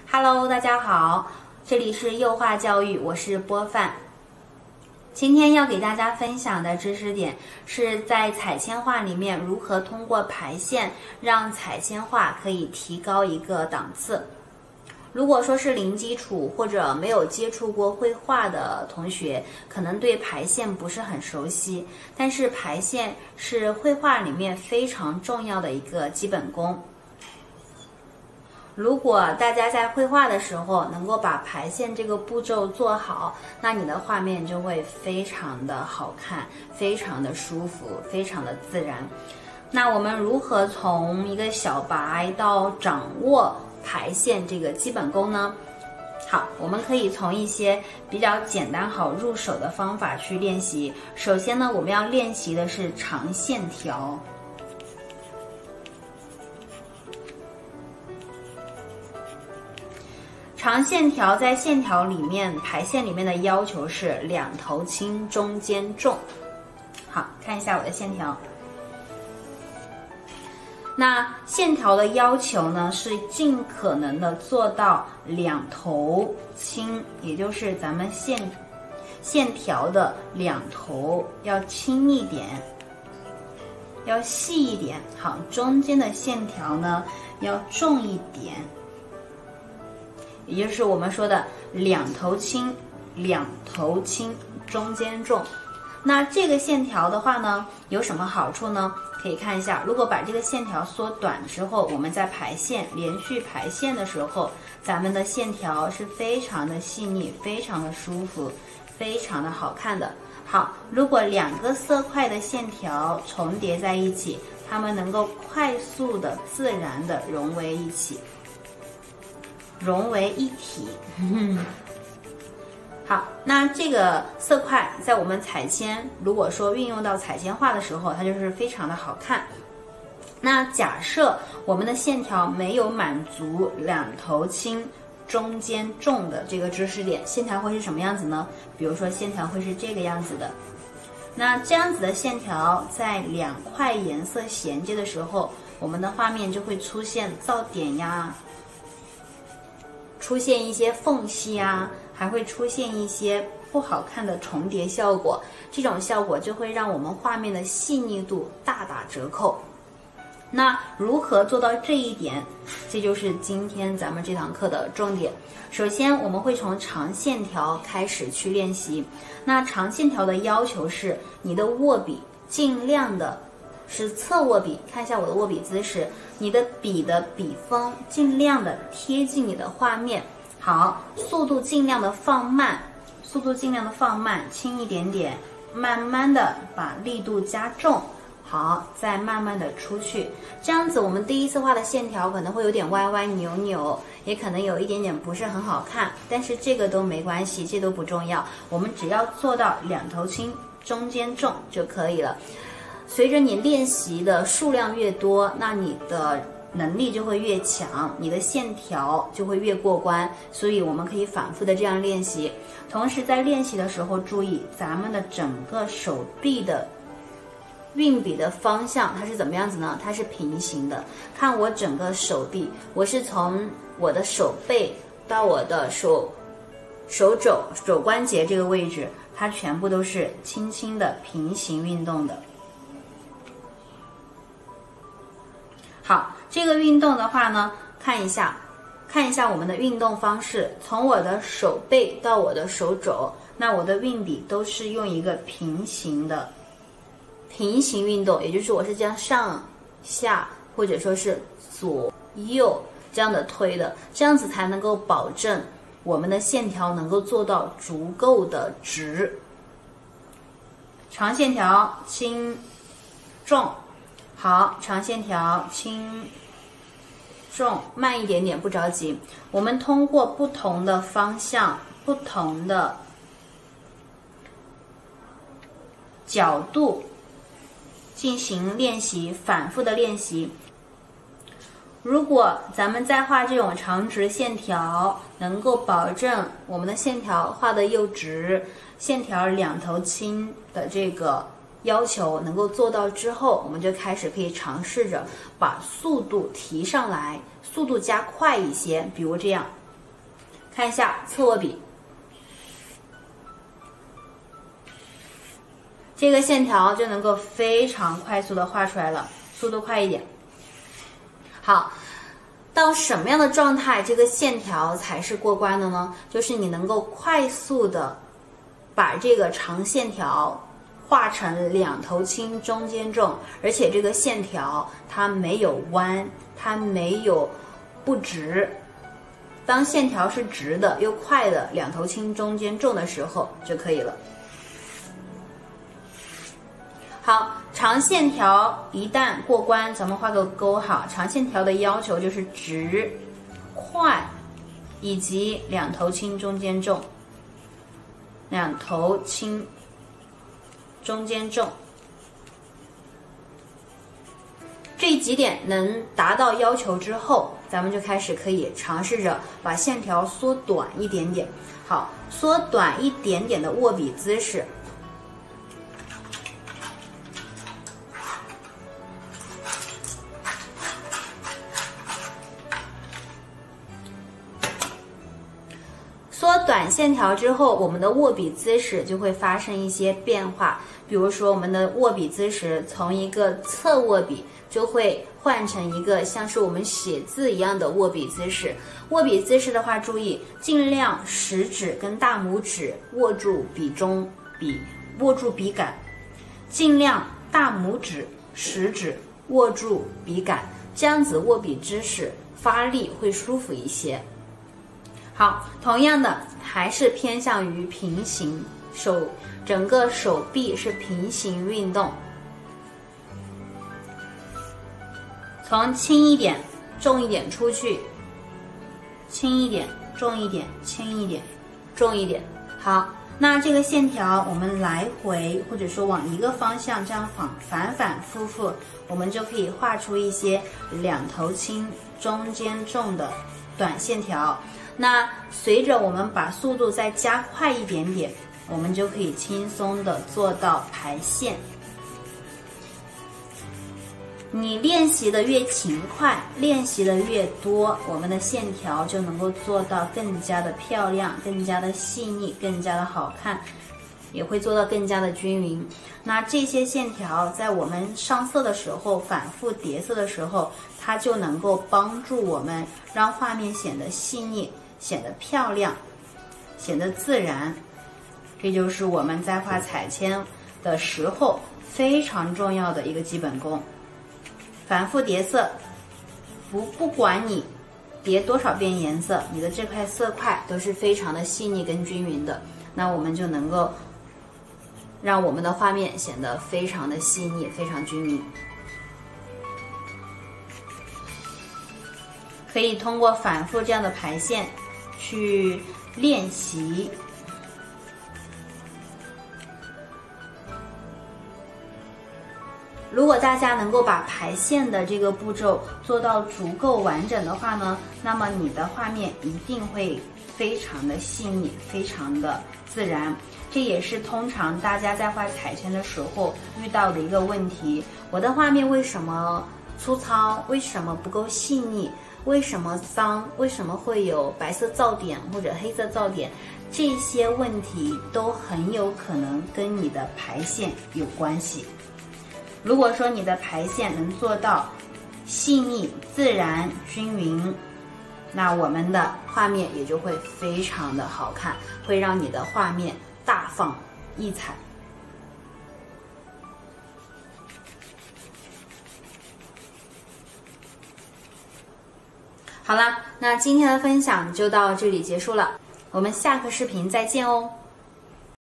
Hello， 大家好，这里是幼化教育，我是波范。今天要给大家分享的知识点是在彩铅画里面如何通过排线让彩铅画可以提高一个档次。如果说是零基础或者没有接触过绘画的同学，可能对排线不是很熟悉，但是排线是绘画里面非常重要的一个基本功。如果大家在绘画的时候能够把排线这个步骤做好，那你的画面就会非常的好看，非常的舒服，非常的自然。那我们如何从一个小白到掌握排线这个基本功呢？好，我们可以从一些比较简单好入手的方法去练习。首先呢，我们要练习的是长线条。长线条在线条里面排线里面的要求是两头轻，中间重。好，看一下我的线条。那线条的要求呢，是尽可能的做到两头轻，也就是咱们线条的两头要轻一点，要细一点。好，中间的线条呢要重一点。也就是我们说的两头轻，两头轻，中间重。那这个线条的话呢，有什么好处呢？可以看一下，如果把这个线条缩短之后，我们在排线连续排线的时候，咱们的线条是非常的细腻，非常的舒服，非常的好看的。好，如果两个色块的线条重叠在一起，它们能够快速的、自然的融为一起。融为一体。好，那这个色块在我们彩铅如果说运用到彩铅画的时候，它就是非常的好看。那假设我们的线条没有满足两头轻中间重的这个知识点，线条会是什么样子呢？比如说线条会是这个样子的。那这样子的线条在两块颜色衔接的时候，我们的画面就会出现噪点呀，出现一些缝隙啊，还会出现一些不好看的重叠效果，这种效果就会让我们画面的细腻度大打折扣。那如何做到这一点？这就是今天咱们这堂课的重点。首先我们会从长线条开始去练习。那长线条的要求是你的握笔尽量的是侧握笔，看一下我的握笔姿势，你的笔的笔锋尽量的贴近你的画面。好，速度尽量的放慢，轻一点点，慢慢的把力度加重。好，再慢慢的出去。这样子我们第一次画的线条可能会有点歪歪扭扭，也可能有一点点不是很好看，但是这个都没关系，这都不重要，我们只要做到两头轻中间重就可以了。随着你练习的数量越多，那你的能力就会越强，你的线条就会越过关，所以我们可以反复的这样练习。同时在练习的时候注意咱们的整个手臂的运笔的方向它是怎么样子呢？它是平行的。看我整个手臂，我是从我的手背到我的手肘关节这个位置，它全部都是轻轻的平行运动的。好，这个运动的话呢，看一下我们的运动方式，从我的手背到我的手肘，那我的运笔都是用一个平行运动，也就是我是这样上下或者说是左右这样的推的，这样子才能够保证我们的线条能够做到足够的直。长线条轻重，好，长线条轻重，慢一点点，不着急。我们通过不同的方向、不同的角度进行练习，反复的练习。如果咱们在画这种长直线条，能够保证我们的线条画的又直，线条两头轻的这个要求能够做到之后，我们就开始可以尝试着把速度提上来，速度加快一些，比如这样， 看一下侧握笔，这个线条就能够非常快速的画出来了，速度快一点。好，到什么样的状态这个线条才是过关的呢？就是你能够快速的把这个长线条画成两头轻中间重，而且这个线条它没有弯，它没有不直。当线条是直的又快的，两头轻中间重的时候就可以了。好，长线条一旦过关，咱们画个勾好。长线条的要求就是直、快，以及两头轻中间重。两头轻中间重，这几点能达到要求之后，咱们就开始可以尝试着把线条缩短一点点。好，缩短一点点的握笔姿势。缩短线条之后，我们的握笔姿势就会发生一些变化。比如说，我们的握笔姿势从一个侧握笔就会换成一个像是我们写字一样的握笔姿势。握笔姿势的话，注意尽量食指跟大拇指握住笔中笔，握住笔杆，尽量大拇指、食指握住笔杆，这样子握笔姿势发力会舒服一些。好，同样的还是偏向于平行，整个手臂是平行运动，从轻一点、重一点出去，轻一点、重一点、轻一点、重一点。好，那这个线条我们来回或者说往一个方向这样反反复复，我们就可以画出一些两头轻中间重的短线条。那随着我们把速度再加快一点点，我们就可以轻松的做到排线。你练习的越勤快，练习的越多，我们的线条就能够做到更加的漂亮，更加的细腻，更加的好看，也会做到更加的均匀。那这些线条在我们上色的时候，反复叠色的时候，它就能够帮助我们让画面显得细腻，显得漂亮，显得自然。这就是我们在画彩铅的时候非常重要的一个基本功。反复叠色，不管你叠多少遍颜色，你的这块色块都是非常的细腻跟均匀的，那我们就能够让我们的画面显得非常的细腻，非常均匀。可以通过反复这样的排线去练习。如果大家能够把排线的这个步骤做到足够完整的话呢，那么你的画面一定会非常的细腻，非常的自然。这也是通常大家在画彩铅的时候遇到的一个问题。我的画面为什么粗糙？为什么不够细腻？为什么脏？为什么会有白色噪点或者黑色噪点？这些问题都很有可能跟你的排线有关系。如果说你的排线能做到细腻、自然、均匀，那我们的画面也就会非常的好看，会让你的画面大放异彩。好了，那今天的分享就到这里结束了，我们下个视频再见哦。